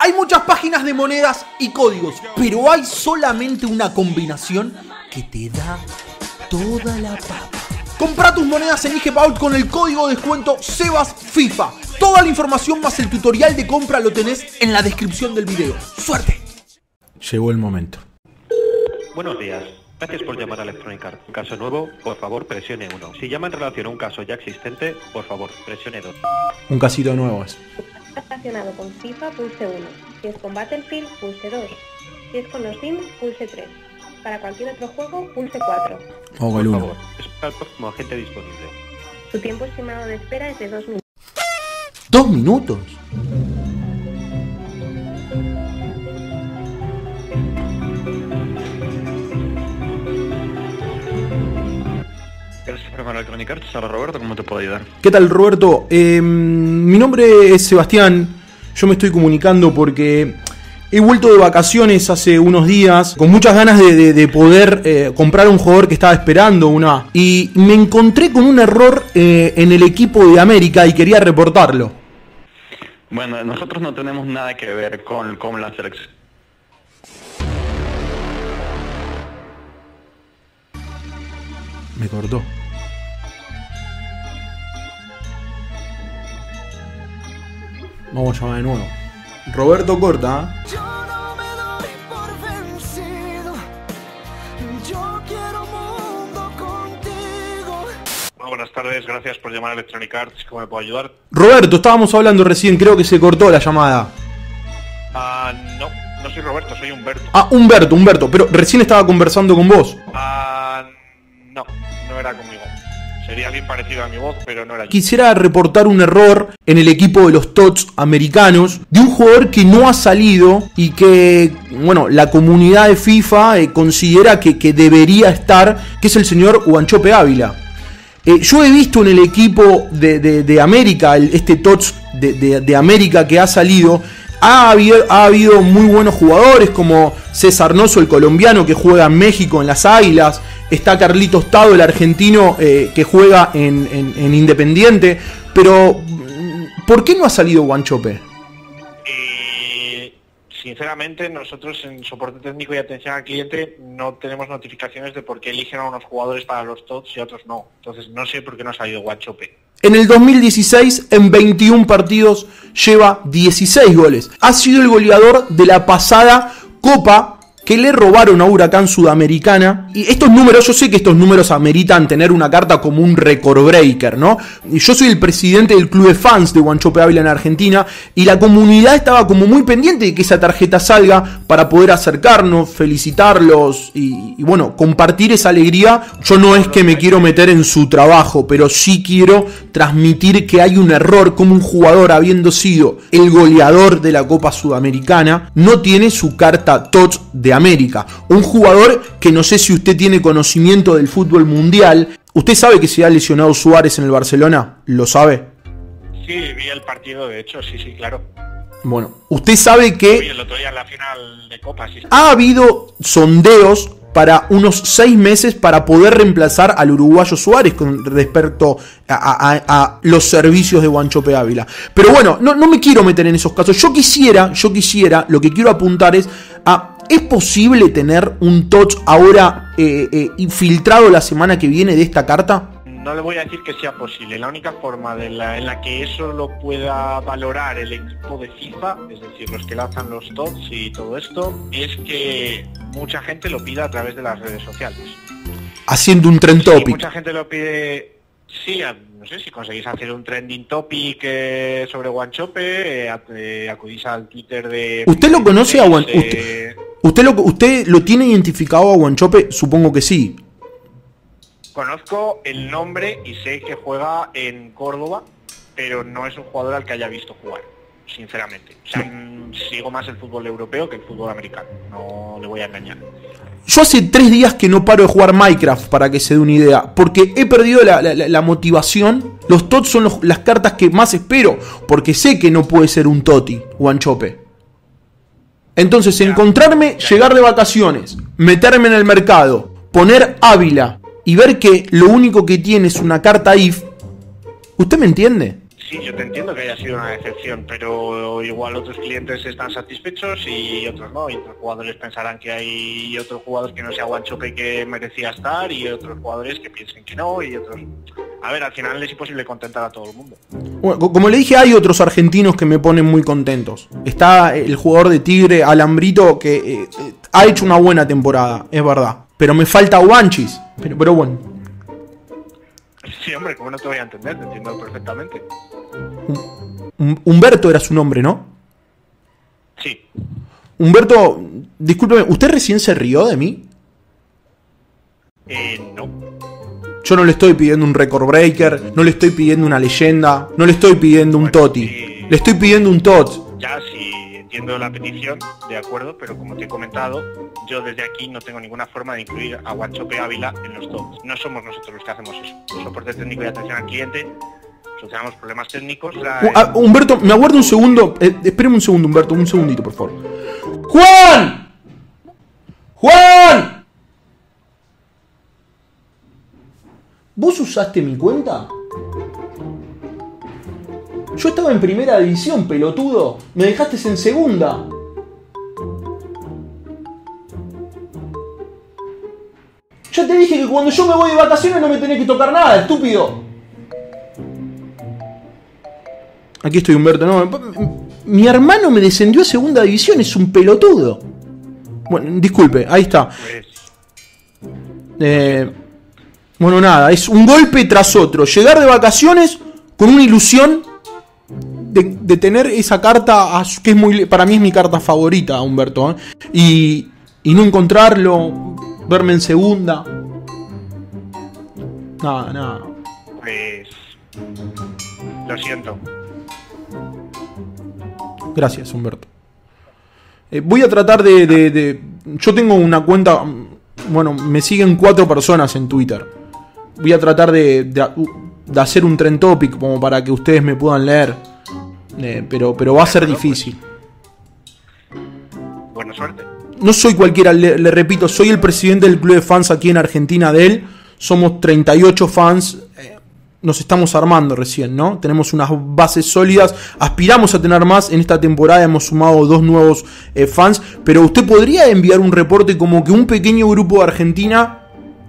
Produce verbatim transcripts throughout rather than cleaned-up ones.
Hay muchas páginas de monedas y códigos, pero hay solamente una combinación que te da toda la papa. Compra tus monedas en IGPAUT con el código de descuento SEBASFIFA. Toda la información más el tutorial de compra lo tenés en la descripción del video. ¡Suerte! Llegó el momento. Buenos días. Gracias por llamar a Electronic Arts. Un caso nuevo, por favor, presione uno. Si llama en relación a un caso ya existente, por favor, presione dos. Un casito nuevo es. Relacionado con FIFA, pulse uno. Si es con Battlefield, pulse dos. Si es con los Sims, pulse tres. Para cualquier otro juego, pulse cuatro. O Por el uno. favor, espera al próximo agente disponible. Su tiempo estimado de espera es de dos minutos. ¿Dos minutos? Gracias por llamar a Electronic Arts. Hola Roberto, ¿cómo te puedo ayudar? ¿Qué tal, Roberto? Eh, mi nombre es Sebastián. Yo me estoy comunicando porque he vuelto de vacaciones hace unos días con muchas ganas de, de, de poder eh, comprar un jugador que estaba esperando una. Y me encontré con un error eh, en el equipo de América y quería reportarlo. Bueno, nosotros no tenemos nada que ver con, con la selección. Me cortó. Vamos a llamar de nuevo. Roberto corta. ¿eh? Yo no me doy por vencido. Yo quiero mundo contigo. Muy buenas tardes, gracias por llamar a Electronic Arts. ¿Cómo me puedo ayudar? Roberto, estábamos hablando recién, creo que se cortó la llamada. Ah, no, no soy Roberto, soy Humberto. Ah, Humberto, Humberto, pero recién estaba conversando con vos. Ah, no, no era conmigo. Sería alguien parecido a mi voz, pero no era yo. Quisiera reportar un error en el equipo de los T O T S americanos de un jugador que no ha salido y que, bueno, la comunidad de FIFA eh, considera que, que debería estar, que es el señor Wanchope Ávila. Eh, yo he visto en el equipo de, de, de América, el, este T O T S de, de, de América que ha salido, ha habido, ha habido muy buenos jugadores como César Noso, el colombiano que juega en México en las Águilas. Está Carlitos Tado, el argentino eh, que juega en, en, en Independiente. Pero, ¿por qué no ha salido Wanchope? Eh, sinceramente, nosotros en soporte técnico y atención al cliente no tenemos notificaciones de por qué eligen a unos jugadores para los T O T S y a otros no. Entonces no sé por qué no ha salido Wanchope. En el dos mil dieciséis, en veintiún partidos, lleva dieciséis goles. Ha sido el goleador de la pasada Copa que le robaron a Huracán Sudamericana. Y estos números, yo sé que estos números ameritan tener una carta como un record breaker, ¿no? Y yo soy el presidente del club de fans de Wanchope Ávila en Argentina y la comunidad estaba como muy pendiente de que esa tarjeta salga para poder acercarnos, felicitarlos y, y bueno, compartir esa alegría. Yo no es que me quiero meter en su trabajo, pero sí quiero transmitir que hay un error, como un jugador, habiendo sido el goleador de la Copa Sudamericana, no tiene su carta T O T S de América. Un jugador que no sé si usted tiene conocimiento del fútbol mundial. ¿Usted sabe que se ha lesionado Suárez en el Barcelona? ¿Lo sabe? Sí, vi el partido, de hecho, sí, sí, claro. Bueno, usted sabe que Vi el otro día en la final de Copa, sí. ha habido sondeos para unos seis meses para poder reemplazar al uruguayo Suárez con respecto a, a, a los servicios de Wanchope Ávila. Pero bueno, no, no me quiero meter en esos casos. Yo quisiera, yo quisiera, lo que quiero apuntar es a... ¿Es posible tener un T O T S ahora eh, eh, infiltrado la semana que viene de esta carta? No le voy a decir que sea posible. La única forma de la, en la que eso lo pueda valorar el equipo de FIFA, es decir, los que lanzan los T O T S y todo esto, es que mucha gente lo pida a través de las redes sociales. Haciendo un trend Sí, topic. mucha gente lo pide. Sí, a- no sé si conseguís hacer un trending topic eh, sobre Wanchope, eh, a- eh, acudís al Twitter de... ¿Usted lo conoce a Wan- eh, usted- ¿Usted lo, ¿Usted lo tiene identificado a Wanchope? Supongo que sí. Conozco el nombre y sé que juega en Córdoba, pero no es un jugador al que haya visto jugar, sinceramente. O sea, mm, sigo más el fútbol europeo que el fútbol americano, no le voy a engañar. Yo hace tres días que no paro de jugar Minecraft, para que se dé una idea, porque he perdido la, la, la motivación. Los T O T son los, las cartas que más espero, porque sé que no puede ser un Toti, Wanchope. Entonces, Ya, encontrarme, ya. llegar de vacaciones, meterme en el mercado, poner Ávila y ver que lo único que tiene es una carta I F, ¿usted me entiende? sí, yo te entiendo que haya sido una decepción, pero igual otros clientes están satisfechos y otros no, y otros jugadores pensarán que hay otros jugadores que no sea Wanchope que merecía estar y otros jugadores que piensen que no y otros... A ver, al final es imposible contentar a todo el mundo. Bueno, como le dije, hay otros argentinos que me ponen muy contentos. Está el jugador de Tigre, Alambrito, que eh, eh, ha hecho una buena temporada, es verdad. Pero me falta Wanchis. Pero, pero bueno. Sí, hombre, como no te voy a entender, te entiendo perfectamente. Humberto era su nombre, ¿no? Sí. Humberto, discúlpeme, ¿usted recién se rió de mí? Eh, no. Yo no le estoy pidiendo un record breaker, no le estoy pidiendo una leyenda, no le estoy pidiendo un bueno, Toti. Sí. Le estoy pidiendo un Tot. Ya, sí, entiendo la petición, de acuerdo, pero como te he comentado, yo desde aquí no tengo ninguna forma de incluir a Wanchope Ávila en los tops. No somos nosotros los que hacemos eso. Soporte técnico y atención al cliente, solucionamos problemas técnicos. La... Uh, ah, Humberto, me aguardo un segundo. Eh, espéreme un segundo, Humberto, un segundito, por favor. ¡Juan! ¡Juan! ¿Vos usaste mi cuenta? Yo estaba en primera división, pelotudo. Me dejaste en segunda. Ya te dije que cuando yo me voy de vacaciones no me tenés que tocar nada, estúpido. Aquí estoy, Humberto. No, mi hermano me descendió a segunda división, es un pelotudo. Bueno, disculpe, ahí está. Eh, bueno, nada, es un golpe tras otro. Llegar de vacaciones con una ilusión de, de tener esa carta, que es muy, para mí es mi carta favorita, Humberto, ¿eh? y, y no encontrarlo, verme en segunda. Nada, nada. Pues... Lo siento. Gracias, Humberto. Eh, voy a tratar de, de, de... Yo tengo una cuenta... Bueno, me siguen cuatro personas en Twitter. Voy a tratar de, de, de hacer un trend topic como para que ustedes me puedan leer. Eh, pero, pero va a ser difícil. Buena suerte. No soy cualquiera, le, le repito, soy el presidente del club de fans aquí en Argentina de él. Somos treinta y ocho fans. Eh, nos estamos armando recién, ¿no? Tenemos unas bases sólidas. Aspiramos a tener más. En esta temporada hemos sumado dos nuevos eh, fans. Pero usted podría enviar un reporte como que un pequeño grupo de Argentina...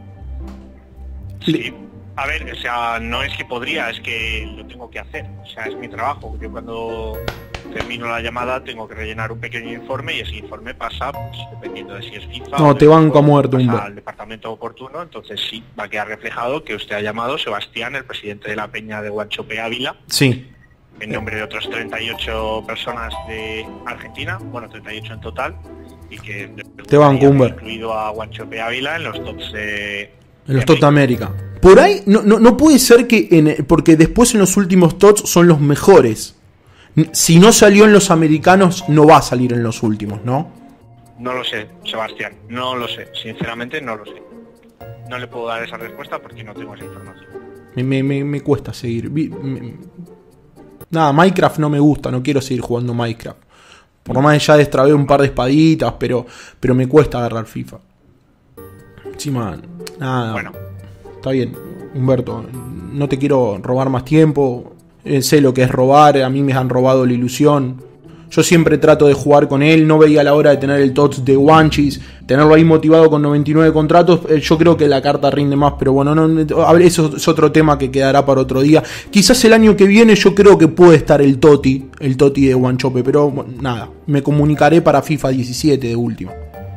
Sí. A ver, o sea, no es que podría, es que lo tengo que hacer. O sea, es mi trabajo. Yo cuando termino la llamada tengo que rellenar un pequeño informe y ese informe pasa, pues, dependiendo de si es FIFA... No, te banco a muerto, pasa Humberto. al departamento oportuno, entonces sí, va a quedar reflejado que usted ha llamado Sebastián, el presidente de la peña de Wanchope Ávila, Sí. en nombre de otros treinta y ocho personas de Argentina, bueno, treinta y ocho en total, y que... Te banco, Humberto. Incluido a Wanchope Ávila en los tops de... En los T O T América. Por ahí, no, no, no puede ser que... En, porque después en los últimos T O Ts son los mejores. Si no salió en los americanos, no va a salir en los últimos, ¿no? No lo sé, Sebastián, no lo sé. Sinceramente no lo sé. No le puedo dar esa respuesta porque no tengo esa información. Me, me, me, me cuesta seguir. Me, nada, Minecraft no me gusta, no quiero seguir jugando Minecraft. Por lo más ya destrabé un par de espaditas, pero, pero me cuesta agarrar FIFA. Encima, nada. Bueno. Está bien, Humberto, no te quiero robar más tiempo. Eh, sé lo que es robar, a mí me han robado la ilusión. Yo siempre trato de jugar con él, no veía la hora de tener el T O T S de Wanchis, tenerlo ahí motivado con noventa y nueve contratos. Eh, yo creo que la carta rinde más, pero bueno, no, eso es otro tema que quedará para otro día. Quizás el año que viene yo creo que puede estar el Toti, el Toti de Wanchope, pero bueno, nada, me comunicaré para FIFA diecisiete de último.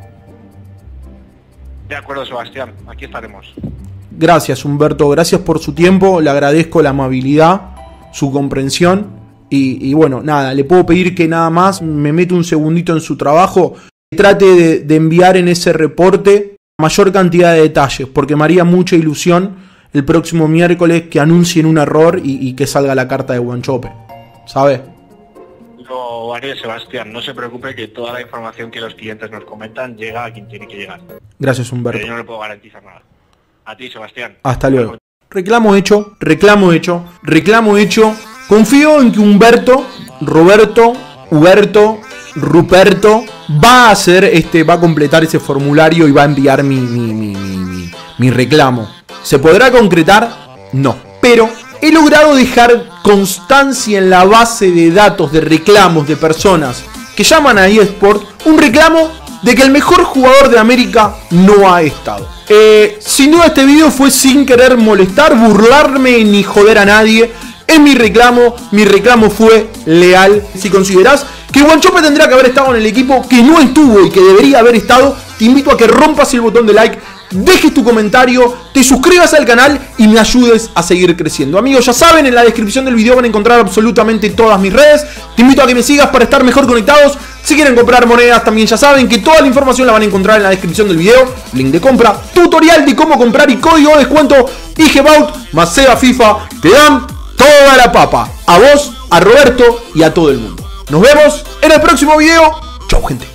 De acuerdo, Sebastián, aquí estaremos. Gracias, Humberto, gracias por su tiempo, le agradezco la amabilidad, su comprensión y, y bueno, nada, le puedo pedir que nada más me meta un segundito en su trabajo, trate de, de enviar en ese reporte mayor cantidad de detalles, porque me haría mucha ilusión el próximo miércoles que anuncien un error y, y que salga la carta de Wanchope, ¿sabe? Lo haré, Sebastián, no se preocupe que toda la información que los clientes nos comentan llega a quien tiene que llegar. Gracias, Humberto. Pero yo no le puedo garantizar nada. A ti, Sebastián. Hasta luego. Reclamo hecho, reclamo hecho, reclamo hecho. Confío en que Humberto, Roberto, Huberto, Ruperto va a hacer este, va a completar ese formulario y va a enviar mi, mi, mi, mi, mi, mi reclamo. ¿Se podrá concretar? No. Pero he logrado dejar constancia en la base de datos de reclamos de personas que llaman a eSport, un reclamo de que el mejor jugador de América no ha estado. Eh, sin duda este video fue sin querer molestar, burlarme ni joder a nadie. Es mi reclamo, mi reclamo fue leal. Si considerás que Wanchope tendría que haber estado en el equipo, que no estuvo y que debería haber estado, te invito a que rompas el botón de like, dejes tu comentario, te suscribas al canal y me ayudes a seguir creciendo. Amigos, ya saben, en la descripción del video van a encontrar absolutamente todas mis redes. Te invito a que me sigas para estar mejor conectados. Si quieren comprar monedas, también ya saben que toda la información la van a encontrar en la descripción del video. Link de compra, tutorial de cómo comprar y código de descuento IGBOUT más Seba FIFA. Te dan toda la papa. A vos, a Roberto y a todo el mundo. Nos vemos en el próximo video. Chau, gente.